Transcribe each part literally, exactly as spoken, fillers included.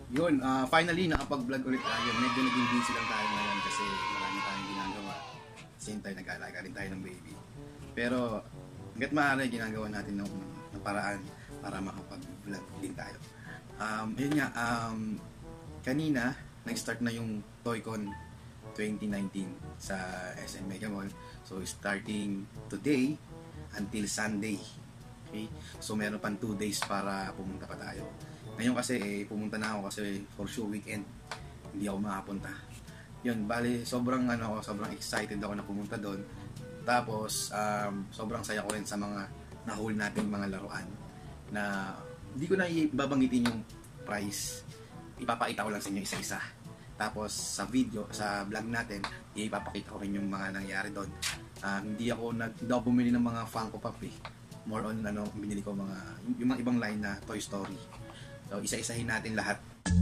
Yun, uh, finally nakapag-vlog ulit tayo. Medyo naging busy lang tayo ngayon kasi marami tayong ginagawa. Same time nag-aalaga rin tayo ng baby. Pero hanggat maaari ginagawa natin ng, ng paraan para makapag-vlog din tayo. Um, yun nga, um, kanina nag-start na yung ToyCon twenty nineteen sa S M Mega Mall. So starting today until Sunday. Okay? So meron pang two days para pumunta pa tayo. Ngayon kasi eh, pumunta na ako kasi for sure weekend hindi ako makapunta. Yun, bali sobrang ano ako, sobrang excited ako na pumunta doon. Tapos um, sobrang saya ko rin sa mga nahuli nating mga laruan na hindi ko na ibabanggitin yung price. Ipapakita ko lang sa inyo isa-isa. Tapos sa video, sa vlog natin, ipapakita ko rin yung mga nangyari doon. Uh, hindi ako nag hindi ako bumili ng mga Funko Pop eh. More on ano, binili ko mga yung mga ibang line na Toy Story. So, isa-isahin natin lahat.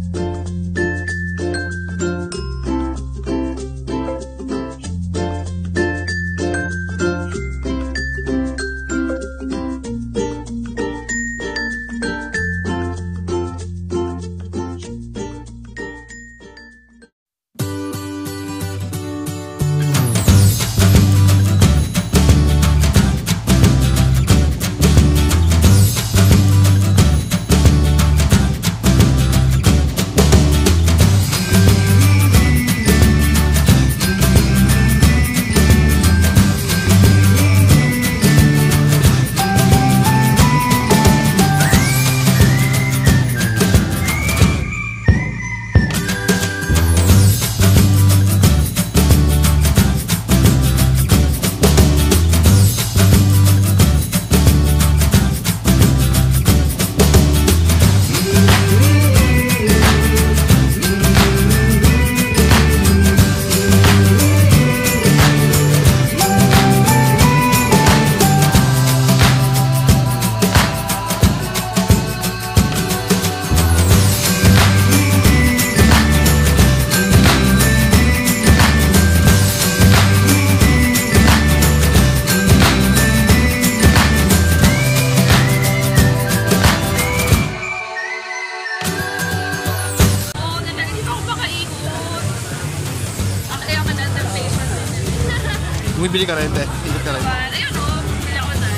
Bumibili ka rin, te. Ikot ka rin. Ayun o, bumili ako na.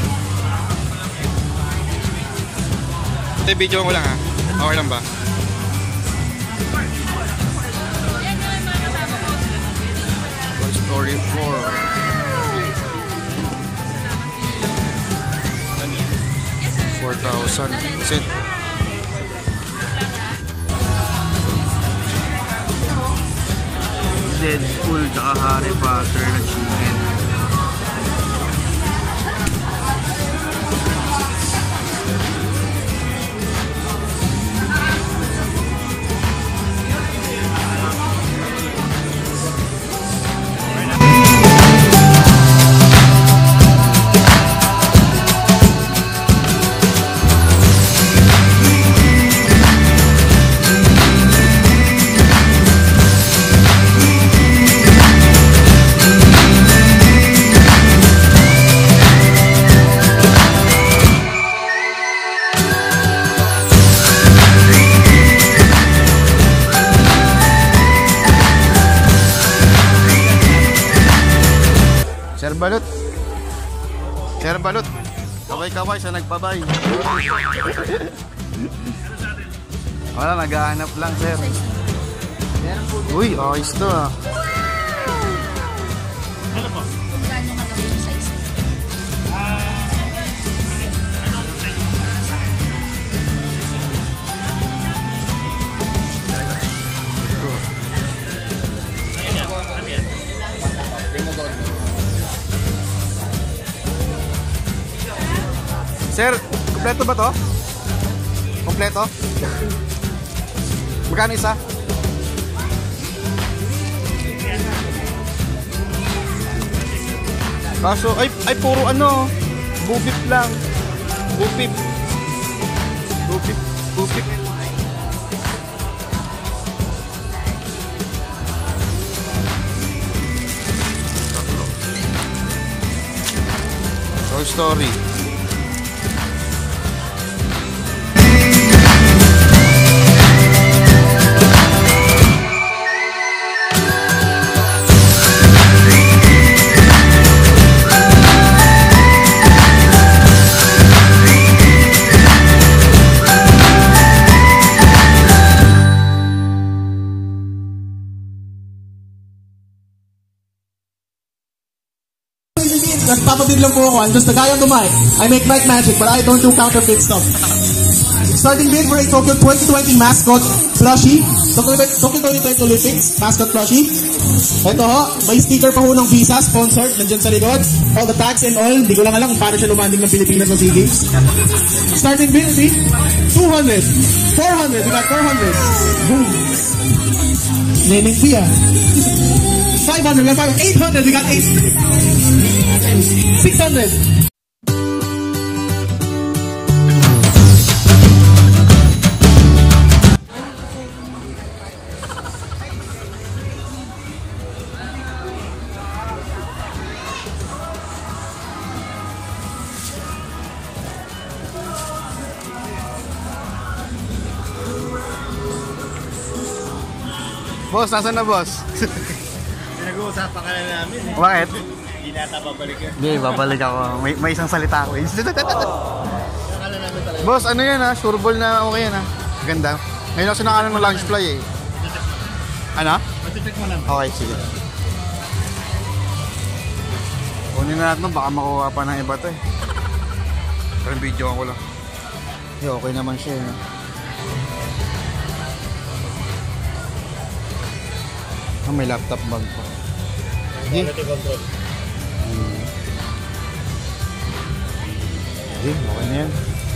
Ate, video ko lang ha. Okay lang ba? Yan yung mga kasama ko. Toy Story four. four thousand. Set. Deadpool tsaka Harry Potter na chicken. Sir Balot. Sir Balot. Kaway-kaway sa nagpabay. Wala, naghahanap lang, sir. Uy, ayos to ah. Ano po? Kung gaano magawin yung size? Sir, kompleto ba to? Kompleto? Magkano isa? Kaso, ay, ay puro ano, bupip lang. Bupip. Bupip. Bupip. Toy Story. po ako. I'm just a guy on the mic. I make mic magic, but I don't do counterfeit stuff. Starting bid for a Tokyo twenty twenty mascot plushie. Tokyo twenty twenty Olympics mascot plushie. Ito ho, may sticker pa ho ng Visa, sponsored, nandyan sa likod. All the tags and all, hindi ko lang alam kung paano siya lumanding ng Pilipinas sa SEA Games. Starting bid, see? two hundred, four hundred, we got four hundred. Boom. Naming fee ah. five hundred, eight hundred, we got eight. six hundred. Boss, nasan na boss? Pinag-uusapan ka na namin eh. Bakit? Hindi nata babalik yan. Hindi, babalik ako. May, may isang salita ako. Akala namin talaga. Boss, ano yan ha? Sure ball na okay yan ha? Ganda. Ngayon ako sinakanan ng lunch fly eh. Ano? Matitik mo naman. Okay, sige. Kunin na natin, baka makuha pa ng iba to eh. Pero video ko lang. Okay, okay naman siya eh. Ah, may laptop bag pa. Quality control. Hmm. Okay, okay na yan.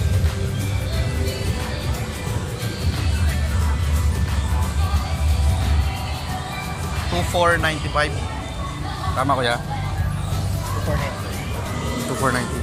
two four ninety-five. Tama ko ya? two four ninety. two four ninety.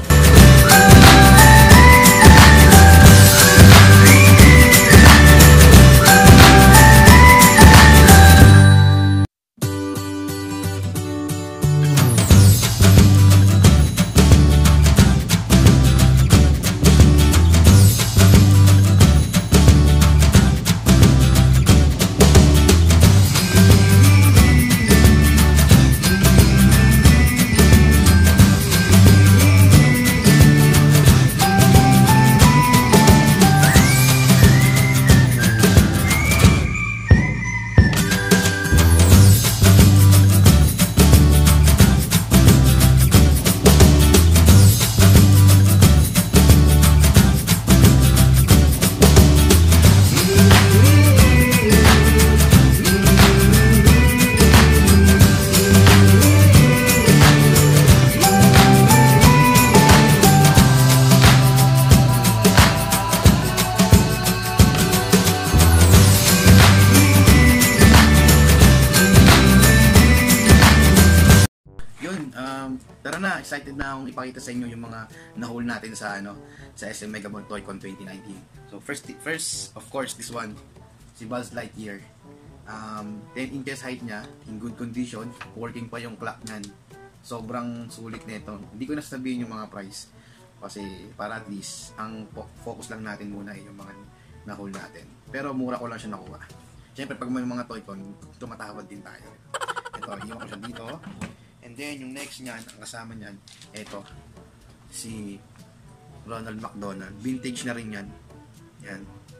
Tara na, excited na akong ipakita sa inyo yung mga nahol natin sa ano sa S M Megaball ToyCon twenty nineteen. So first first of course this one, si Buzz Lightyear. Um, ten inches height niya, in good condition, working pa yung clock niyan. Sobrang sulit nito. Hindi ko na sabihin yung mga price kasi para at least ang focus lang natin muna ay yung mga nahol natin. Pero mura ko lang siya nakuha. Siyempre pag may mga ToyCon, tumatawad din tayo. Ito, iwan ko siya dito. And then, yung next niyan, ang kasama niyan, ito, si Ronald McDonald. Vintage na rin yan. Yan.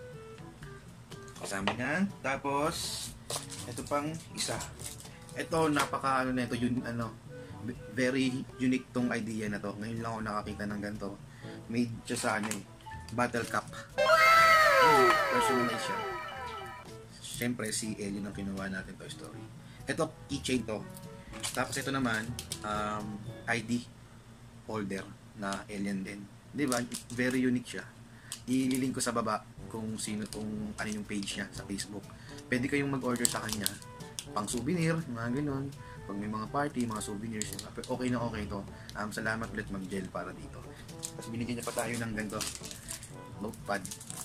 Kasama niyan. Tapos, ito pang isa. Ito, napaka, ano na ito, yun, ano, very unique tong idea na to. Ngayon lang ako nakakita ng ganito. Made siya sa, ano eh, Battle Cup. Hmm, personalize siya. Siyempre, si Ellie ang kinuha natin Toy Story. Ito, keychain to. Tapos ito naman, um, I D holder na alien din. Di ba? Very unique siya. Ililink ko sa baba kung sino, kung ano yung page niya sa Facebook. Pwede kayong mag-order sa kanya. Pang souvenir, mga ganun. Pag may mga party, mga souvenirs. Okay na okay to. Um, salamat ulit mag-gel para dito. Tapos binigyan niya pa tayo ng ganito. Notepad.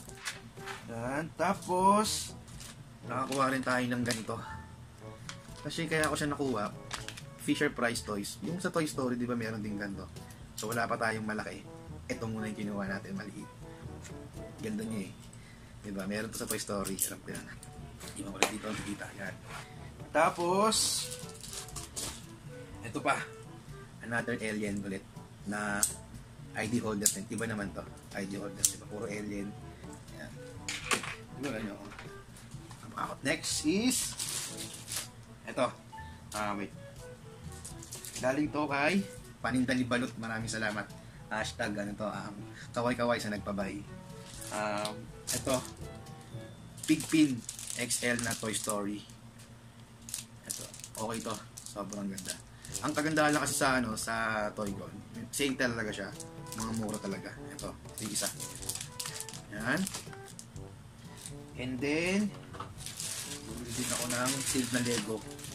Yan. Tapos, nakakuha rin tayo ng ganito. Kasi kaya ako siya nakuha, Fisher Price Toys. Yung sa Toy Story, di ba meron din ganito. So wala pa tayong malaki. Ito muna yung kinuha natin, maliit. Ganda niya eh. Di ba? Meron to sa Toy Story. Sarap ko yan. Di ba ulit dito ang kita. Yan. Tapos, ito pa. Another alien ulit na I D holder. Iba naman to. I D holder. Di ba? Puro alien. Yan. Di ba ano? Next is ito. Ah, wait. Galing to kay Paninda ni Balot, maraming salamat. Hashtag ano to, um, kaway-kaway sa nagpabay. Um, ito, Pigpin X L na Toy Story. Ito, okay to. Sobrang ganda. Ang kagandahan lang kasi sa ano, sa Toy-Con, sale talaga siya. Mga mura talaga. Ito, ito yung isa. Yan. And then, bumili din ako ng sealed na Lego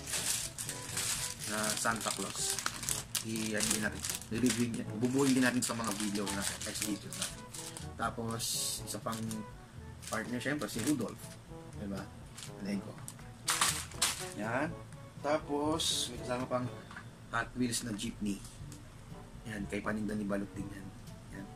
na Santa Claus. I-ano din natin. I-review niya. Bubuhin din natin sa mga video na next video natin. Tapos, isa pang partner syempre, si Rudolph. Diba? Lego. Yan. Tapos, may kasama pang Hot Wheels na jeepney. Yan, kay paninda ni Balot din yan. Yan.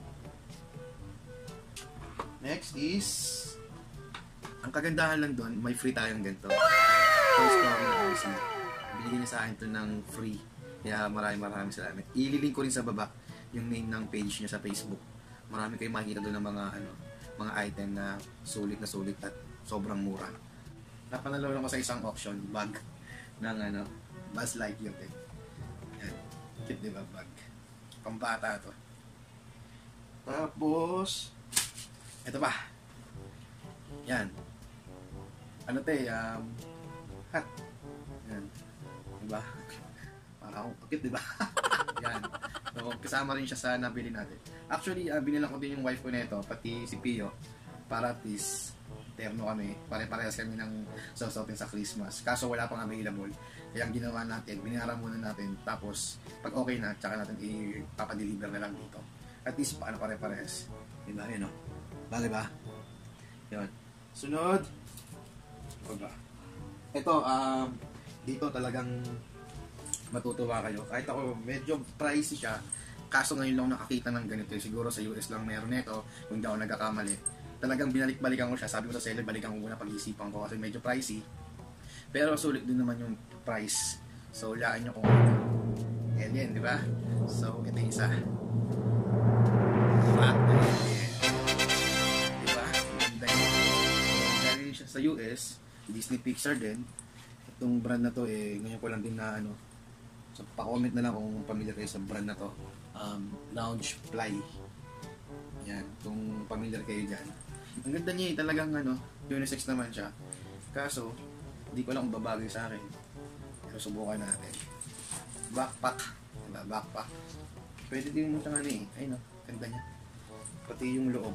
Next is, ang kagandahan lang doon, may free tayong ganito. Toy Story R C. Binigyan niya sa akin ito ng free. Kaya maraming maraming salamat. Ililink ko rin sa baba yung name ng page niya sa Facebook. Marami kayong makikita doon ng mga ano, mga item na sulit na sulit at sobrang mura. Napanalo lang ko sa isang auction bag ng ano, Buzz Lightyear eh. Yan. Cute diba bag? Pambata to. Tapos, ito pa. Yan. Ano te, um, hat. Yan. Diba? Para akong cute, diba? Yan. So, kasama rin siya sa nabili natin. Actually, uh, binilang ko din yung wife ko nito, pati si Pio, para at least terno kami. Pare-parehas kami ng sausotin sa Christmas. Kaso wala pang available. Kaya ang ginawa natin, binara muna natin. Tapos, pag okay na, tsaka natin ipapadeliver na lang dito. At least, paano pare-parehas. Diba? Yun o. Bagay ba? Yun. Sunod. Ano ba? Ito, um, dito talagang matutuwa kayo. Kahit ako, medyo pricey siya. Kaso ngayon lang nakakita ng ganito. Siguro sa U S lang meron nito. Kung di ako nagkakamali. Talagang binalik-balikan ko siya. Sabi ko sa seller, balikan ko muna pag-isipan ko kasi medyo pricey. Pero sulit din naman yung price. So, laan nyo kung ano. Alien, di ba? So, ito yung isa. Flat na alien. Di ba? Galing siya sa U S. Disney Pixar din. Itong brand na to, eh, ngayon ko lang din na ano. So, pa-comment na lang kung pamilyar kayo sa brand na to. Um, Lounge Fly. Yan, kung pamilyar kayo dyan. Ang ganda niya eh, talagang ano, unisex naman siya. Kaso, hindi ko lang kung babagay sa akin. Pero subukan natin. Backpack. Diba? Backpack. Pwede din mo siyang ano eh. Ayun o, ganda niya. Pati yung loob.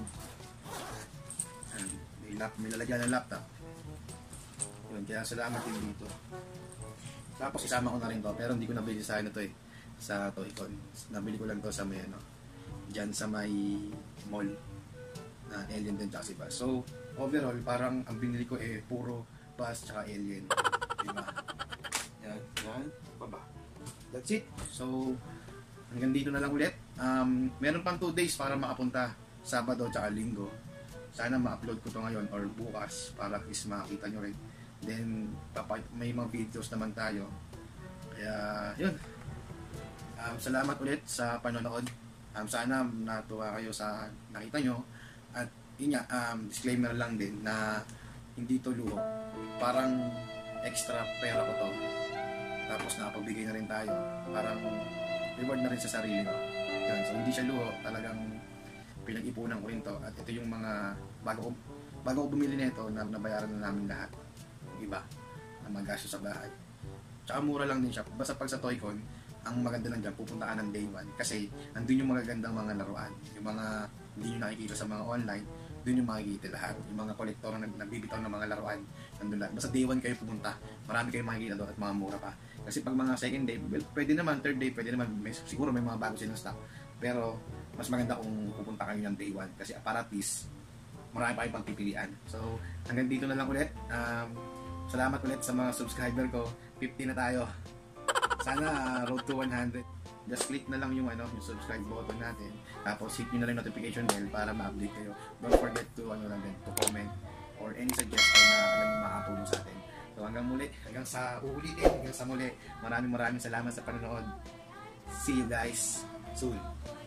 Ayan, may, lap, may lalagyan ng laptop. Yun, kaya salamat din dito. Tapos isama ko na rin to, pero hindi ko nabili sa akin ito eh. Sa Toy-Con. Nabili ko lang to sa may ano, dyan sa may mall na alien din tsaka si Buzz. So, overall, parang ang binili ko eh, puro Buzz tsaka alien. Diba? Yan, yan. Baba. That's it. So, hanggang dito na lang ulit. Um, meron pang two days para makapunta. Sabado tsaka Linggo. Sana ma-upload ko to ngayon or bukas para at least makakita nyo rin. Then, may mga videos naman tayo. Kaya, yun. Um, salamat ulit sa panonood. Um, sana natuwa kayo sa nakita nyo. At yun nga, um, disclaimer lang din na hindi to luho. Parang extra pera ko to. Tapos nakapagbigay na rin tayo. Parang reward na rin sa sarili ko. Yun, so hindi siya luho. Talagang pinag-ipunan ko rin to. At ito yung mga bago ko, bago ko bumili nito na nabayaran na namin lahat. Yung iba na magasto sa bahay. Tsaka mura lang din siya. Basta pag sa Toy-Con, ang maganda lang dyan, pupunta ka ng day one. Kasi andun yung magagandang mga laruan. Yung mga hindi nyo nakikita sa mga online, dun yung makikita lahat. Yung mga kolektor na nagbibitaw ng mga laruan, nandun lahat. Basta day one kayo pumunta, marami kayong makikita doon at mga mura pa. Kasi pag mga second day, well, pwede naman, third day, pwede naman, may, siguro may mga bago silang stock. Pero mas maganda kung pupunta kayo ng day one. Kasi para at least, marami pa kayong pagpipilian. So, hanggang dito na lang ulit. Um, salamat ulit sa mga subscriber ko. fifty na tayo. Sana uh, road to one hundred. Just click na lang yung ano, yung subscribe button natin. Tapos hit nyo na lang notification bell para ma-update kayo. Don't forget to ano lang din, to comment or any suggestion na alam mo makatulong sa atin. So hanggang muli, hanggang sa uulitin, hanggang sa muli. Maraming maraming salamat sa panonood. See you guys soon.